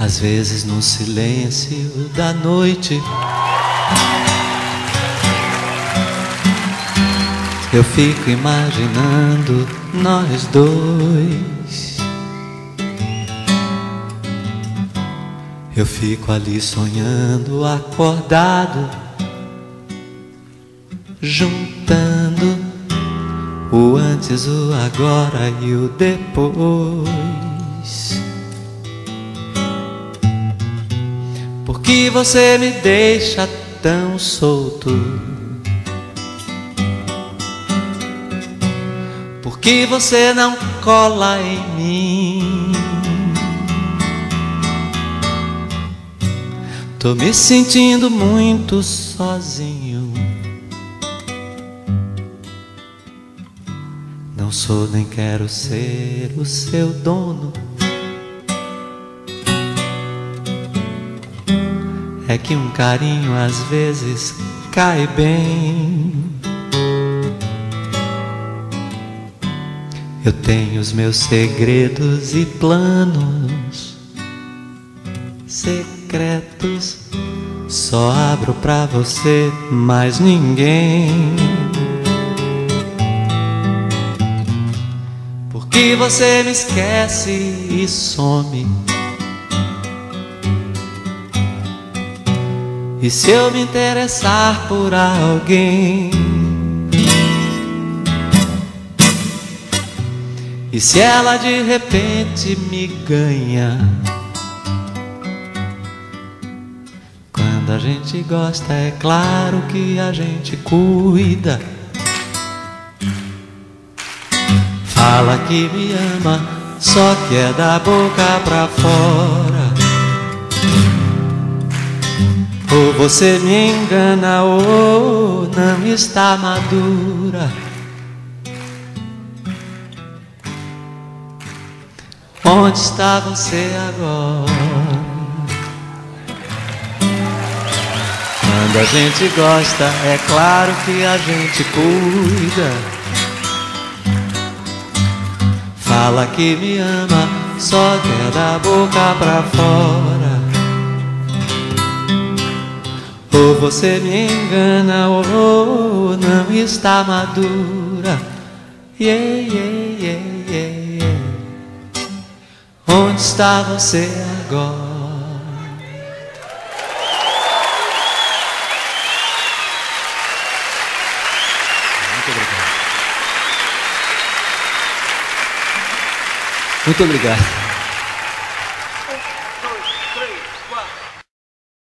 Às vezes no silêncio da noite eu fico imaginando nós dois. Eu fico ali sonhando, acordado, juntando o antes, o agora e o depois. Por que você me deixa tão solto? Por que você não cola em mim? Tô me sentindo muito sozinho. Não sou nem quero ser o seu dono. É que um carinho às vezes cai bem. Eu tenho os meus segredos e planos secretos. Só abro pra você, mais ninguém. Porque você me esquece e some. E se eu me interessar por alguém? E se ela de repente me ganha? Quando a gente gosta, é claro que a gente cuida. Fala que me ama, só que é da boca pra fora. Ou você me engana ou não está madura. Onde está você agora? Quando a gente gosta, é claro que a gente cuida. Fala que me ama, só que é da boca pra fora. Ou você me engana ou não está madura. Yeah, yeah, yeah, yeah, yeah. Onde está você agora? Muito obrigado. Muito obrigado.